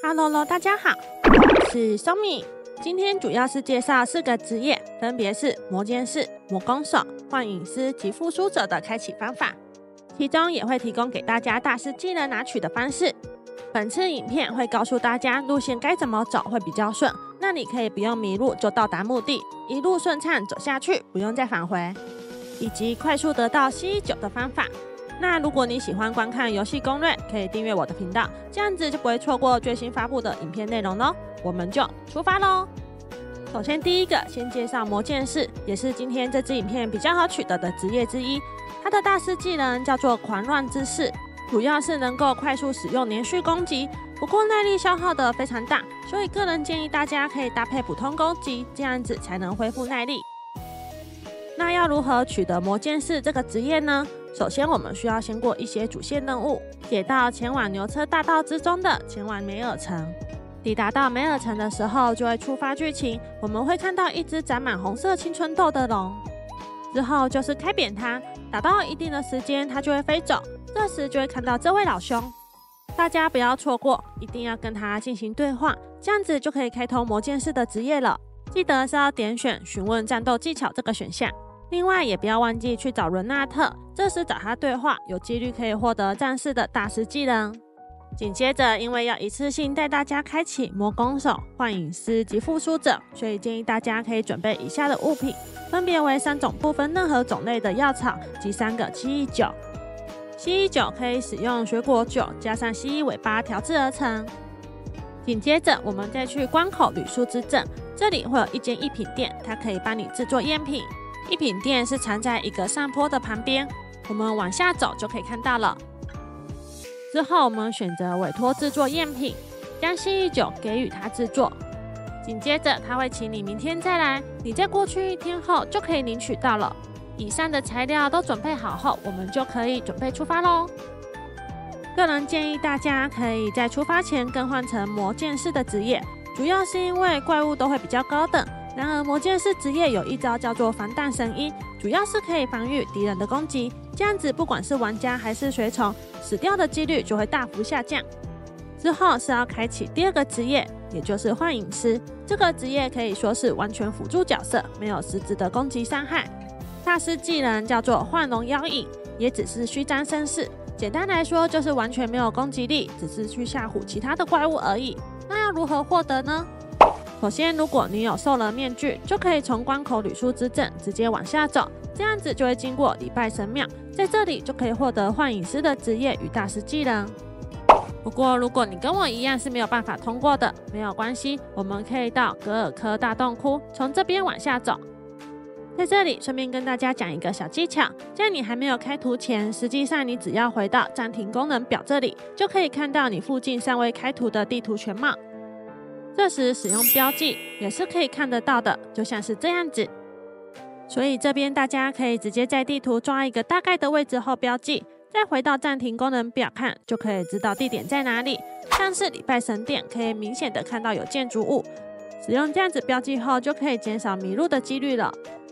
Hello， 大家好，我是 Somi。今天主要是介绍4个职业，分别是魔剑士、魔攻手、幻影师及复苏者的开启方法，其中也会提供给大家大师技能拿取的方式。本次影片会告诉大家路线该怎么走会比较顺，那你可以不用迷路就到达目的，一路顺畅走下去，不用再返回，以及快速得到CE9的方法。那如果你喜欢观看游戏攻略，可以订阅我的频道，这样子就不会错过最新发布的影片内容咯。我们就出发咯。首先第一个，先介绍魔剑士，也是今天这支影片比较好取得的职业之一。他的大师技能叫做狂乱之势，主要是能够快速使用连续攻击，不过耐力消耗的非常大，所以个人建议大家可以搭配普通攻击，这样子才能恢复耐力。那要如何取得魔剑士这个职业呢？首先我们需要先过一些主线任务，解到前往牛车大道之中的前往梅尔城。抵达到梅尔城的时候，就会触发剧情，我们会看到一只长满红色青春痘的龙，之后就是开扁它，打到一定的时间它就会飞走，这时就会看到这位老兄，大家不要错过，一定要跟他进行对话，这样子就可以开通魔剑士的职业了。记得是要点选询问战斗技巧这个选项，另外也不要忘记去找伦纳特，这时找他对话，有几率可以获得战士的大师技能。紧接着，因为要一次性带大家开启魔攻手、幻影师及复苏者，所以建议大家可以准备以下的物品，分别为3种不分任何种类的药草及3个蜥蜴酒。蜥蜴酒可以使用水果酒加上蜥蜴尾巴调制而成。紧接着，我们再去关口旅宿之镇，这里会有一间一品店，它可以帮你制作赝品。一品店是藏在一个上坡的旁边，我们往下走就可以看到了。之后我们选择委托制作赝品，将蜥蜴酒给予他制作。紧接着他会请你明天再来，你在过去1天后就可以领取到了。以上的材料都准备好后，我们就可以准备出发咯。个人建议大家可以在出发前更换成魔剑士的职业，主要是因为怪物都会比较高等。然而魔剑士职业有一招叫做防弹神衣，主要是可以防御敌人的攻击，这样子不管是玩家还是随从，死掉的几率就会大幅下降。之后是要开启第2个职业，也就是幻影师。这个职业可以说是完全辅助角色，没有实质的攻击伤害。大师技能叫做幻龙妖影，也只是虚张声势，简单来说就是完全没有攻击力，只是去吓唬其他的怪物而已。那要如何获得呢？首先，如果你有兽人面具，就可以从关口旅宿之镇直接往下走，这样子就会经过礼拜神庙，在这里就可以获得幻影师的职业与大师技能。不过，如果你跟我一样是没有办法通过的，没有关系，我们可以到格尔科大洞窟，从这边往下走。在这里顺便跟大家讲一个小技巧，在你还没有开图前，实际上你只要回到暂停功能表这里，就可以看到你附近尚未开图的地图全貌。这时使用标记也是可以看得到的，就像是这样子。所以这边大家可以直接在地图抓一个大概的位置后标记，再回到暂停功能表看，就可以知道地点在哪里。像是礼拜神殿可以明显的看到有建筑物，使用这样子标记后，就可以减少迷路的几率了。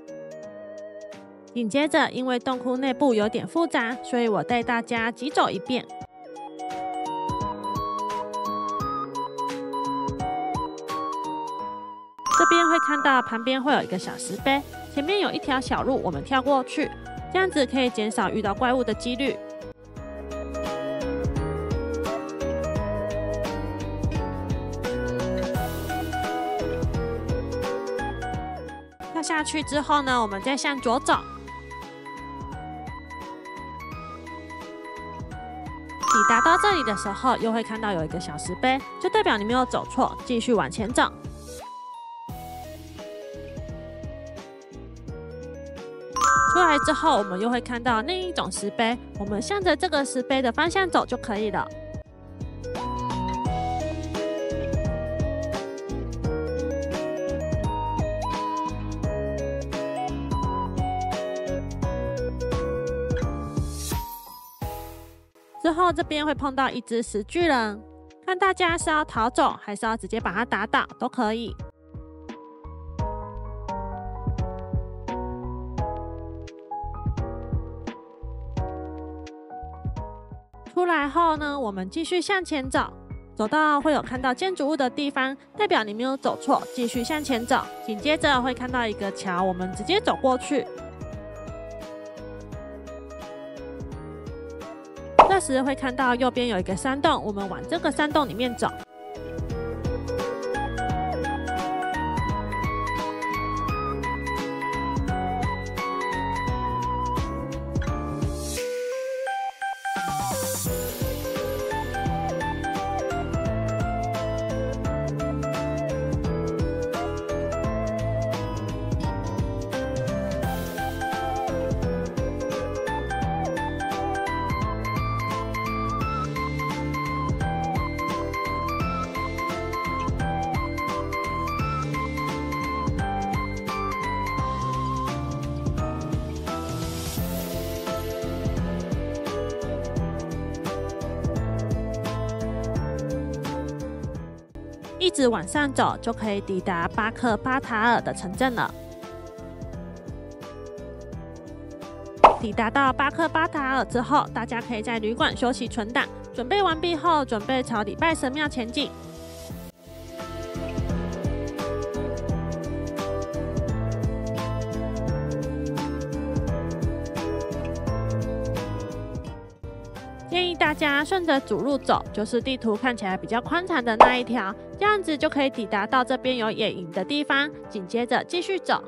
紧接着，因为洞窟内部有点复杂，所以我带大家急走一遍。这边会看到旁边会有一个小石碑，前面有一条小路，我们跳过去，这样子可以减少遇到怪物的几率。跳下去之后呢，我们再向左走。抵达到这里的时候，又会看到有一个小石碑，就代表你没有走错，继续往前走。出来之后，我们又会看到另一种石碑，我们向着这个石碑的方向走就可以了。之后这边会碰到一只石巨人，看大家是要逃走还是要直接把它打倒都可以。出来后呢，我们继续向前走， 走到会有看到建筑物的地方，代表你没有走错，继续向前走。紧接着会看到一个桥，我们直接走过去。这时会看到右边有一个山洞，我们往这个山洞里面走。一直往上走，就可以抵达巴克巴塔尔的城镇了。抵达到巴克巴塔尔之后，大家可以在旅馆休息存档。准备完毕后，准备朝礼拜神庙前进。建议大家顺着主路走，就是地图看起来比较宽敞的那一条，这样子就可以抵达到这边有野营的地方。紧接着继续走。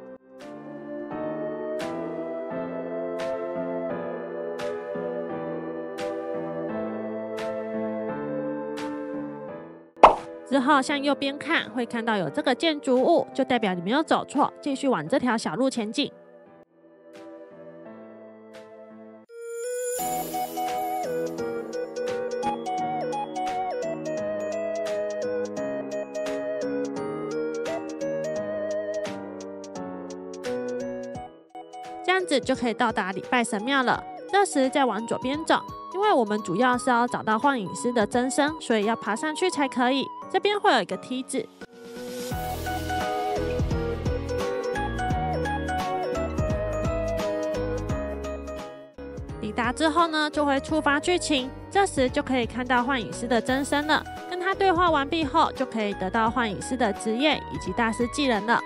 之后向右边看，会看到有这个建筑物，就代表你没有走错，继续往这条小路前进。这样子就可以到达礼拜神庙了。这时再往左边走，因为我们主要是要找到幻影师的真身，所以要爬上去才可以。这边会有一个梯子。抵达之后呢，就会触发剧情，这时就可以看到幻影师的真身了。跟他对话完毕后，就可以得到幻影师的职业以及大师技能了。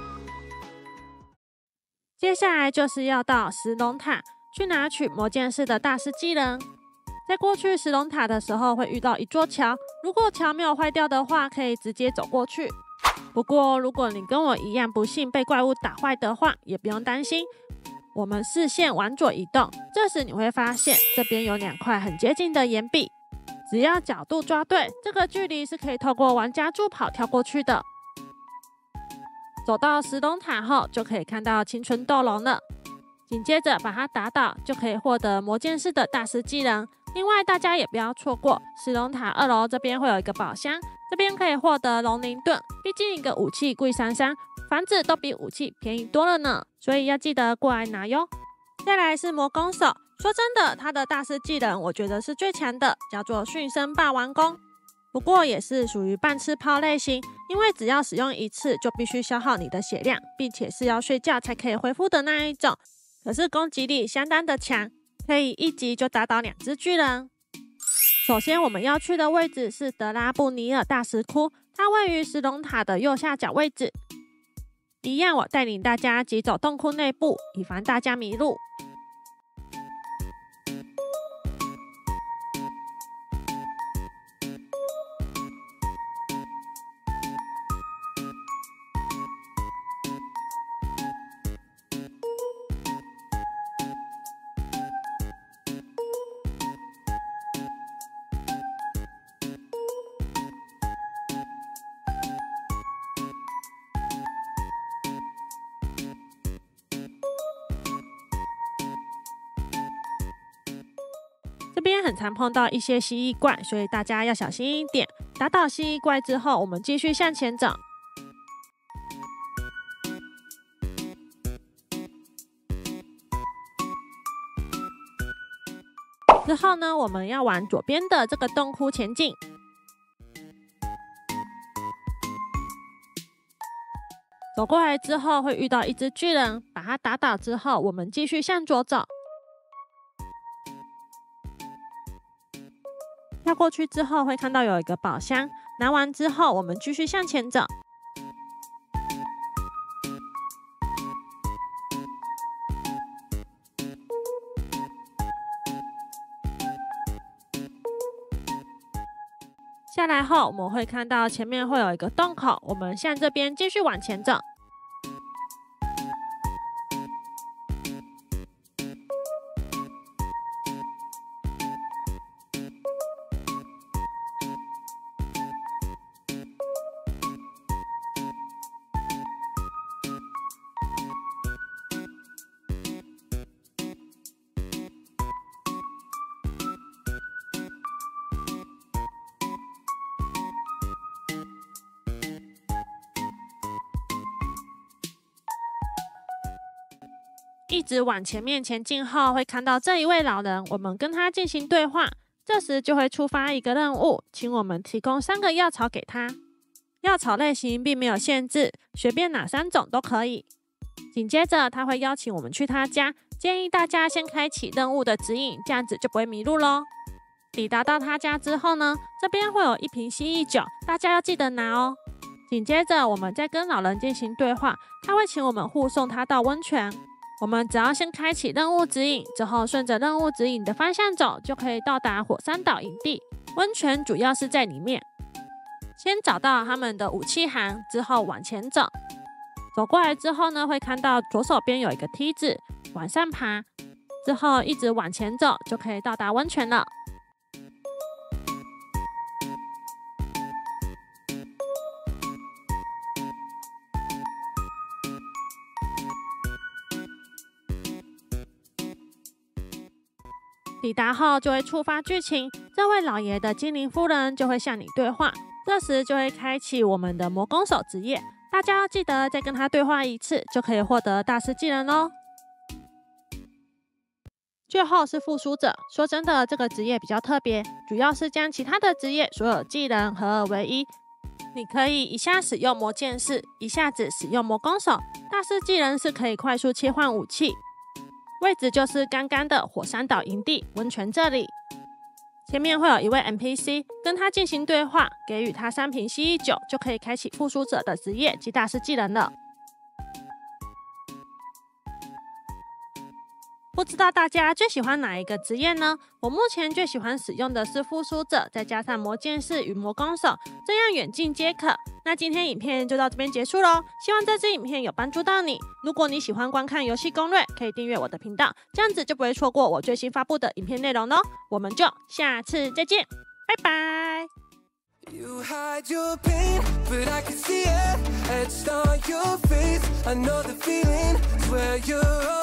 接下来就是要到石龙塔去拿取魔剑士的大师技能。在过去石龙塔的时候会遇到一座桥，如果桥没有坏掉的话，可以直接走过去。不过如果你跟我一样不幸被怪物打坏的话，也不用担心。我们视线往左移动，这时你会发现这边有2块很接近的岩壁，只要角度抓对，这个距离是可以透过玩家助跑跳过去的。走到石龙塔后，就可以看到青春斗龙了。紧接着把它打倒，就可以获得魔剑士的大师技能。另外，大家也不要错过石龙塔2楼这边会有一个宝箱，这边可以获得龙鳞盾。毕竟一个武器贵33，房子都比武器便宜多了呢，所以要记得过来拿哟。再来是魔弓手，说真的，他的大师技能我觉得是最强的，叫做驯生霸王弓。不过也是属于半吃炮类型，因为只要使用1次就必须消耗你的血量，并且是要睡觉才可以恢复的那一种。可是攻击力相当的强，可以1击就打倒2只巨人。首先我们要去的位置是德拉布尼尔大石窟，它位于石龙塔的右下角位置。一样，我带领大家急走洞窟内部，以防大家迷路。这边很常碰到一些蜥蜴怪，所以大家要小心一点。打倒蜥蜴怪之后，我们继续向前走。之后呢，我们要往左边的这个洞窟前进。走过来之后会遇到一只巨人，把它打倒之后，我们继续向左走。 跳过去之后会看到有一个宝箱，拿完之后我们继续向前走。下来后，我们会看到前面会有一个洞口，我们向这边继续往前走。一直往前面前进后，会看到这一位老人，我们跟他进行对话。这时就会触发一个任务，请我们提供3个药草给他。药草类型并没有限制，随便哪3种都可以。紧接着他会邀请我们去他家，建议大家先开启任务的指引，这样子就不会迷路咯。抵达到他家之后呢，这边会有1瓶蜥蜴酒，大家要记得拿哦。紧接着我们再跟老人进行对话，他会请我们护送他到温泉。我们只要先开启任务指引，之后顺着任务指引的方向走，就可以到达火山岛营地。温泉主要是在里面。先找到他们的武器行，之后往前走。走过来之后呢，会看到左手边有一个梯子，往上爬，之后一直往前走，就可以到达温泉了。抵达后就会触发剧情，这位老爷的精灵夫人就会向你对话，这时就会开启我们的魔弓手职业，大家要记得再跟他对话1次，就可以获得大师技能咯。最后是复苏者，说真的，这个职业比较特别，主要是将其他的职业所有技能合二为一。你可以一下使用魔剑士，一下子使用魔弓手，大师技能是可以快速切换武器。位置就是刚刚的火山岛营地温泉这里，前面会有一位 NPC， 跟他进行对话，给予他3瓶蜥蜴酒，就可以开启复苏者的职业及大师技能了。不知道大家最喜欢哪一个职业呢？我目前最喜欢使用的是复苏者，再加上魔剑士与魔弓手，这样远近皆可。那今天影片就到这边结束咯，希望这支影片有帮助到你。如果你喜欢观看游戏攻略，可以订阅我的频道，这样子就不会错过我最新发布的影片内容咯。我们就下次再见，拜拜。You hide your pain, but I can see it etched on your face. I know the feeling, swear you're